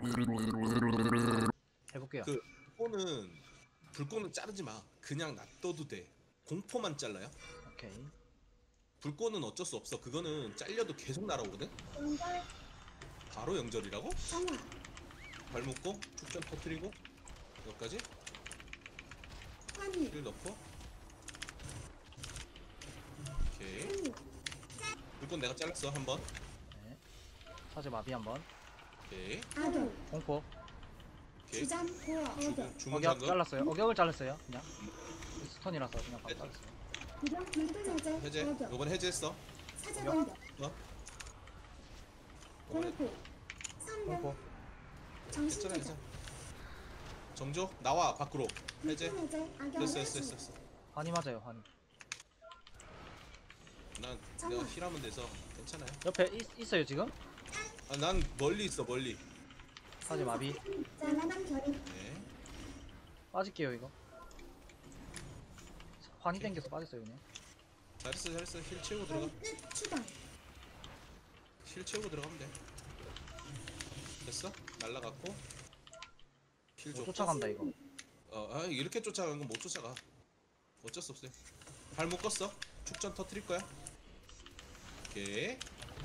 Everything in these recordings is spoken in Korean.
해볼게요. 그 불꽃은 자르지 마. 그냥 놔둬도 돼. 공포만 잘라요. 오케이. 불꽃은 어쩔 수 없어. 그거는 잘려도 계속 날아오거든. 연결 바로 영절이라고? 정화 발 묶고 축전 터트리고 여기까지 환희 힐 넣고. 오케이. 환희 불꽃 내가 잘랐어 한번. 네. 사제 마비 한번. 오케이. 악용 공포. 오케이. 주잠 고어 어격 주문 어격 잠금. 잘랐어요. 어격을 잘랐어요. 그냥. 스턴이라서 그냥 바로 잘랐어요. 구령 불끈 해제 해제. 어격 요번 해제했어. 사제 공격 어? 공포 선능 공포. 괜찮아 정신조작 괜찮아. 정조 나와 밖으로. 해제. 불끈 해제 악용 됐어 회수 됐어 됐어. 환희 맞아요. 환희. 난 잠깐. 내가 힐하면 돼서 괜찮아요. 옆에 있어요 지금? 아, 난 멀리 있어 멀리. 사제 마비. 짠한한 결이 네. 빠질게요 이거. 환희 땡겨서 빠졌어요 그냥. 잘했어 잘했어. 힐 채우고 들어가. 끝 추방 힐 채우고 들어가면 돼. 됐어? 날라갔고. 힐 못 줘. 쫓아간다 이거. 이렇게 쫓아가는 건 못 쫓아가. 어쩔 수 없어요. 발 묶었어. 축전 터트릴 거야. 오케이.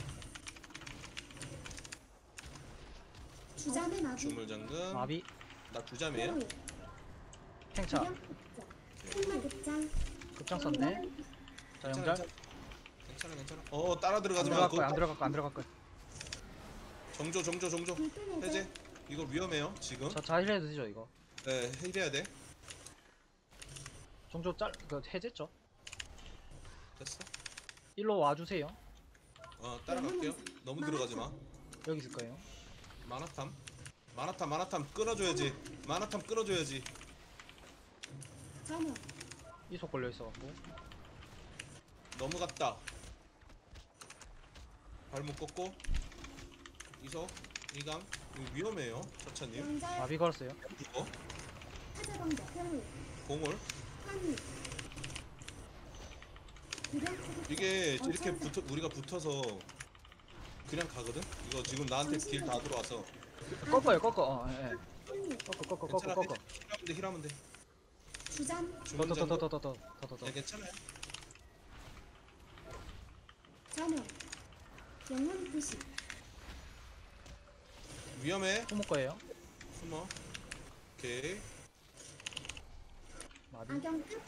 주잠의 마비 주물 잠금. 마비. 나 두잠이에요. 호우 팽차. 구령 급장 흑마 급장 급장 썼네. 자 영절. 괜찮아 괜찮아. 따라 안 들어가지 마. 들어갈 그거 거야. 안 들어갈 거야. 안 들어갈 거야. 정조. 불끈 해제 해제. 이거 위험해요 지금. 자 자힐해도 되죠 이거. 네 힐해야 돼. 종조 그 해제죠. 됐어. 일로 와주세요. 따라갈게요. 너무 들어가지 마. 여기 있을 거예요. 마나탐 끌어줘야지. 마나탐 끌어줘야지. 전혀 이속 걸려 있어갖고. 넘어갔다. 발 묶었고. 이석 이감. 이거 위험해요 차차님. 연절 마비 걸었어요. 이거 사제 공격 호우 공을 환희 구령 크기 이게 이렇게 우리가 붙어서 그냥 가거든. 이거 지금 나한테 딜 다 들어와서. 꺾어요 꺾어. 예. 환희 꺾어. 힐하면 돼. 주잠 주문 잠금. 더더더더더더. 네, 괜찮아요. 전혀 영혼 부시 위험해. 숨을 거예요. 숨어. 오케이. 마비. 악영 끝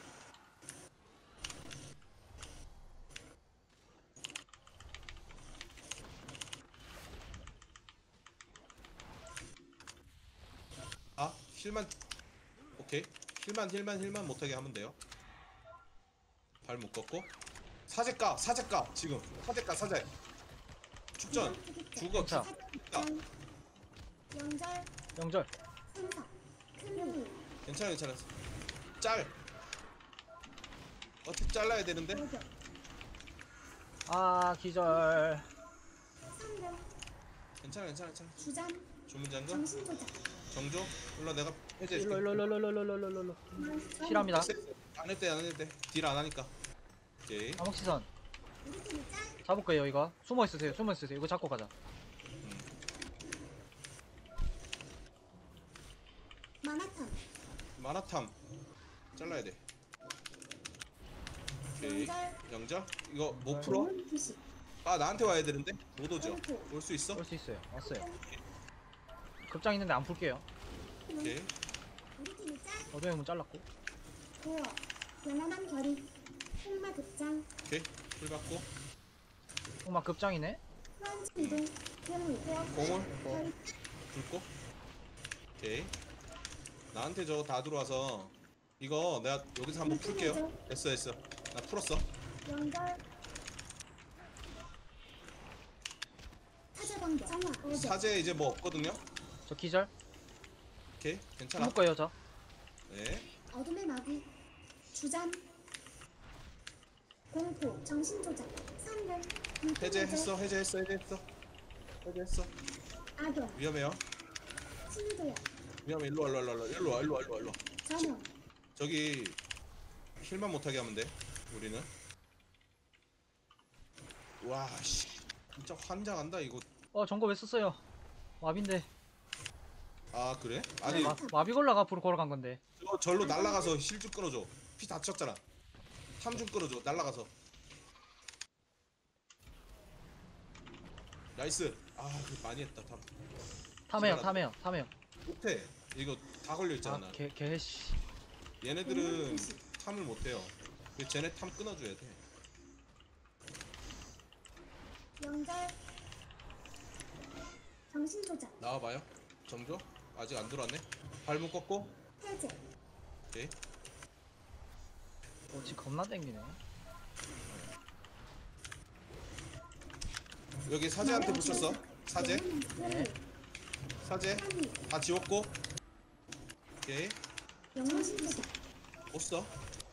힐만. 오케이. 힐만 못하게 하면 돼요. 발 묶었고. 사제 까 지금. 사제. 축전. 죽어. 자. 짠 연절 영절. 생사 큰 괜찮아. 어떻게 잘라야 되는데? 어격 아 기절. 상령 괜찮아. 주잠 주문 잠금. 정신조작 정조. 일로 내가 해제. 일로. 실합니다. 안 해도 돼. 딜 안 하니까. 오케이. 암흑시선. 우리 팀이 짠 잡을 거예요 이거. 숨어 있으세요. 이거 잡고 가자. 마나탄 마나탐 잘라야 돼. 오케이. 영절. 이거 못 풀어? 영혼 부시 나한테 와야 되는데 못 오죠. 올 수 있어? 올 수 있어요. 왔어요. 급장 있는데 안 풀게요. 오케이. 우리 팀이 짠 어둠의 문 잘랐고. 고어 영원한 결이 흑마 급장 오케이. 힐 받고. 막 급장이네. 후한치 이동 괴물 공을 결이 붉고. 오케이. 나한테 저거 다 들어와서 이거 내가 여기서 한번 풀게요. 됐어. 나 풀었어. 연결 사제 공격 정화 어격 사제 이제 뭐 없거든요. 저 기절. 오케이. 괜찮아. 숨을 거예요 저. 네. 어둠의 마귀 주잠 공포 정신조작 선령 해제했어. 악영 위험해요. 신도야 위험해. 일로 와. 전형 저기 힐만 못하게 하면 돼. 우리는. 와 씨. 진짜 환장한다 이거. 정거 왜 썼어요? 마비인데. 아 그래? 아니 마비골라가 앞으로 걸어간 건데. 절로 날라가서 힐 좀 끌어줘. 피 다 쳤잖아. 탐 좀 끌어줘. 날라가서. 나이스. 아, 그 많이 했다. 탐. 탐해요. 못해. 이거 다 걸려 있잖아. 나. 개씨. 얘네들은 탐을 못해요. 그 쟤네 탐 끊어줘야 돼. 연결. 정신 조작. 나와봐요. 정조. 아직 안 들어왔네. 발목 꺾고. 해제. 오케이. 지 겁나 땡기네. 여기 사제한테 붙였어. 사제. 네. 사제. 다 지웠고. 오케이. 정신 조작. 못 써.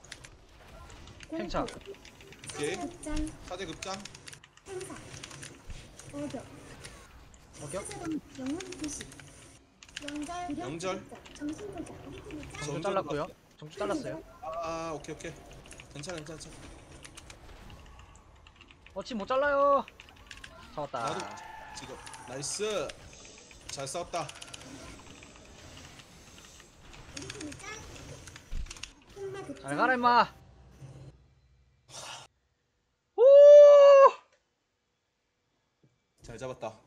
행차. 오케이. 사제극장. 사제 급장. 행사. 어격. 어격? 사제동 영혼 표시. 연결. 연결. 정신 조작. 정주 잘랐고요. 정주 잘랐어요. 아, 오케이. 괜찮아. 어치 못 잘라요. 잡았다. 나도 지금 나이스. 잘 싸웠다. 잘 가라 임마. 잘 잡았다.